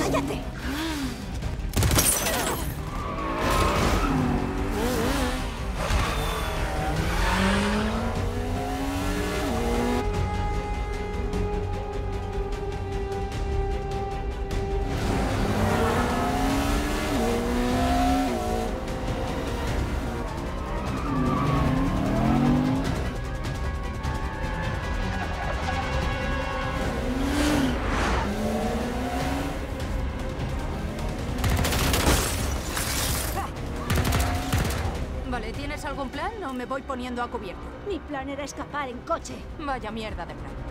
¡Cállate! Vale, ¿tienes algún plan o me voy poniendo a cubierto? Mi plan era escapar en coche. Vaya mierda de plan.